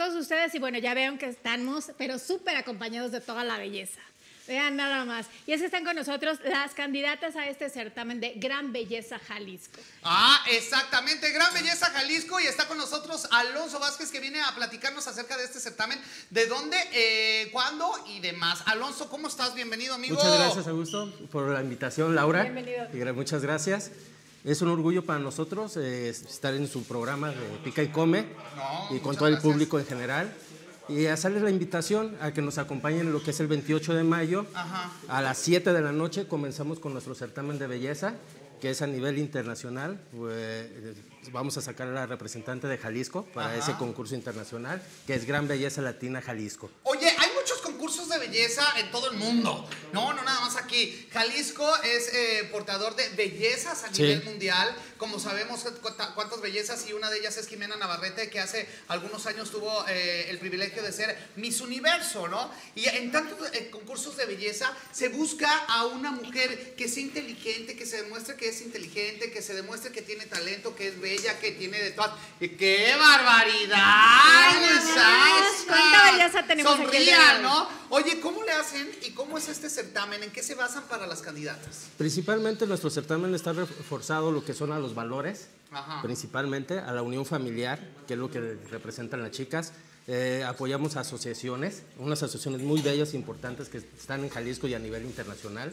todos ustedes y bueno, ya vean que estamos, pero súper acompañados de toda la belleza. Vean nada más. Y es que están con nosotros las candidatas a este certamen de Gran Belleza Jalisco. Ah, exactamente, Gran Belleza Jalisco, y está con nosotros Alonso Vázquez, que viene a platicarnos acerca de este certamen, de dónde, cuándo y demás. Alonso, ¿cómo estás? Bienvenido, amigo. Muchas gracias, Augusto, por la invitación, Laura. Bienvenido. Y muchas gracias. Es un orgullo para nosotros estar en su programa de Pica y Come y con todo el público en general. Y hacerles la invitación a que nos acompañen en lo que es el 28 de mayo. Ajá. A las 7 de la noche comenzamos con nuestro certamen de belleza, que es a nivel internacional. Pues, vamos a sacar a la representante de Jalisco para ese concurso internacional, que es Gran Belleza Latina Jalisco. Oye, hay muchos concursos de belleza en todo el mundo. No nada más aquí. Jalisco es portador de bellezas a nivel mundial. Como sabemos cuántas bellezas, y una de ellas es Jimena Navarrete, que hace algunos años tuvo el privilegio de ser Miss Universo, ¿no? Y en tantos concursos de belleza se busca a una mujer que sea inteligente, que se demuestre que es inteligente, que se demuestre que tiene talento, que es bella, que tiene de todo. ¡Qué barbaridad! ¿Cuánta belleza tenemos aquí? Sonría, ¿no? Oye, ¿cómo le hacen y cómo es este certamen? ¿En qué se basan para las candidatas? Principalmente nuestro certamen está reforzado lo que son a los valores, principalmente a la unión familiar, que es lo que representan las chicas. Apoyamos a asociaciones, unas asociaciones muy bellas e importantes que están en Jalisco y a nivel internacional,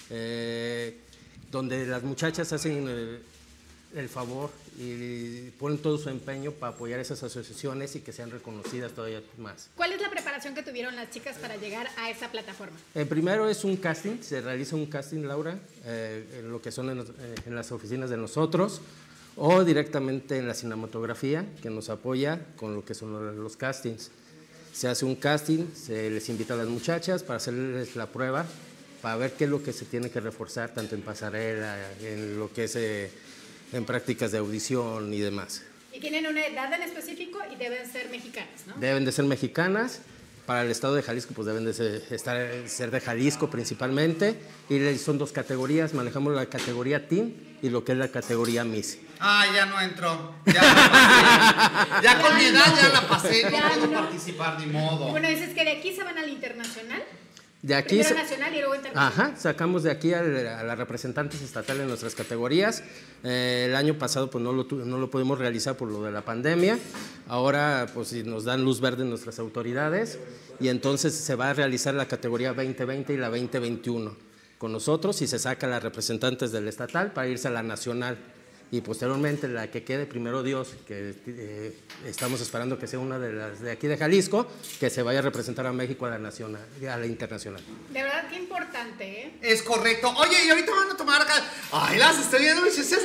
donde las muchachas hacen el favor y ponen todo su empeño para apoyar esas asociaciones y que sean reconocidas todavía más. ¿Cuál es la preparación que tuvieron las chicas para llegar a esa plataforma? Primero es un casting, se realiza un casting, Laura, en lo que son en las oficinas de nosotros, o directamente en la cinematografía, que nos apoya con lo que son los castings. Se hace un casting, se les invita a las muchachas para hacerles la prueba, para ver qué es lo que se tiene que reforzar, tanto en pasarela, en lo que es en prácticas de audición y demás. Y tienen una edad en específico y deben ser mexicanas, ¿no? Deben de ser mexicanas. Para el estado de Jalisco, pues deben de ser de Jalisco principalmente. Y son dos categorías, manejamos la categoría Teen y lo que es la categoría Miss. Ah, ya no entró. Ya con mi edad ya la pasé, no puedo participar, ni modo. Bueno, dices que de aquí se van al internacional. De aquí Primero nacional y luego internacional. Sacamos de aquí a las representantes estatales en nuestras categorías. El año pasado pues no lo pudimos realizar por lo de la pandemia. Ahora pues nos dan luz verde nuestras autoridades y entonces se va a realizar la categoría 2020 y la 2021 con nosotros, y se saca a las representantes del estatal para irse a la nacional. Y posteriormente la que quede, primero Dios, que estamos esperando que sea una de las de aquí de Jalisco, que se vaya a representar a México a la nacional, a la internacional. De verdad, qué importante, ¿eh? Es correcto. Oye, y ahorita van a tomar acá. Ay, las estoy viendo, muchachas.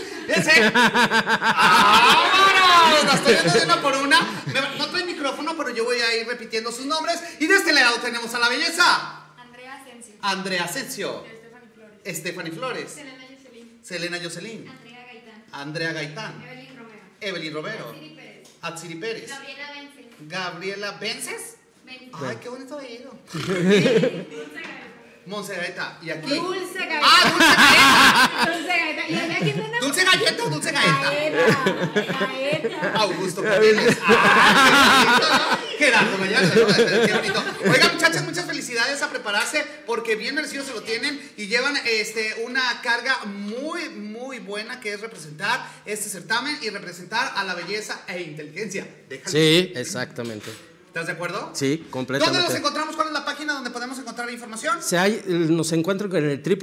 ¡Vámonos! Las estoy viendo de una por una. No trae micrófono, pero yo voy a ir repitiendo sus nombres. Y de este lado tenemos a la belleza. Andrea Asensio. Andrea Asensio. Stephanie Flores. Stephanie Flores. Selena Selena Jocelyn. Jocelyn. Andrea Gaitán. Andrea Gaitán. Evelyn Romero. Evelyn Romero. Atsiri Pérez. Atsiri Pérez. Gabriela Vence. Gabriela Vences. Vence. Ay, qué bonito apellido. Dulce Monserrat. Gaeta. Y aquí. Dulce Gaeta. ¡Ah, Dulce Gaeta. ¿Y a quién tenemos? Dulce Galleta o Dulce Gaeta? Gaeta. Augusto Jiménez. Gerardo Mayales. Qué bonito. Oigan, muchachas, muchas felicidades a prepararse, porque bien merecidos se lo tienen y llevan una carga muy, muy buena, que es representar este certamen y representar a la belleza e inteligencia de Jalisco. Sí, exactamente. ¿Estás de acuerdo? Sí, completamente. ¿Dónde los encontramos? ¿Cuál es la página donde podemos encontrar la información? Nos encuentran en el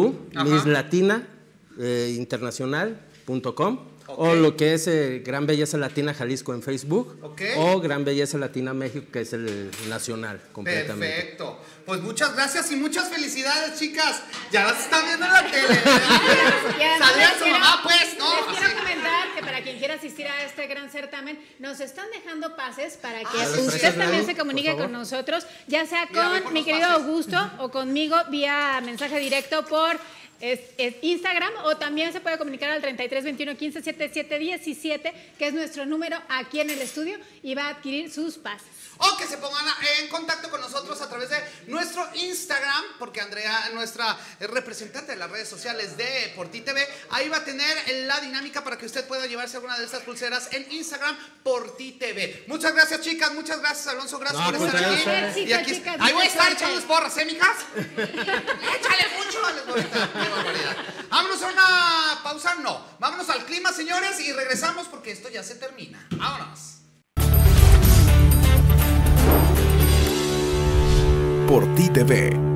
www.mislatinainternacional.com, o lo que es Gran Belleza Latina Jalisco en Facebook, o Gran Belleza Latina México, que es el nacional completamente. Perfecto. Pues muchas gracias y muchas felicidades, chicas. Ya las están viendo en la tele. Salían su mamá, pues, ¿no? Les quiero comentar que para quien quiera asistir a este gran certamen, nos están dejando pases para que usted también se comunique con nosotros, ya sea con mi querido Augusto o conmigo vía mensaje directo por es Instagram, o también se puede comunicar al 33 21 15 77 17, que es nuestro número aquí en el estudio, y va a adquirir sus pases. O que se pongan en contacto con nosotros a través de nuestro Instagram, porque Andrea, nuestra representante de las redes sociales de Por Ti TV, ahí va a tener la dinámica para que usted pueda llevarse alguna de estas pulseras en Instagram, Por Ti TV. Muchas gracias, chicas, muchas gracias, Alonso, gracias por estar aquí. Éxito, Y aquí chicas, ahí voy a estar suerte. echando porras, ¿eh, mijas? Échale mucho, les voy a estar. Qué barbaridad. Vámonos a una pausa, no. Vámonos al clima, señores, y regresamos porque esto ya se termina. Vámonos. Por Ti TV.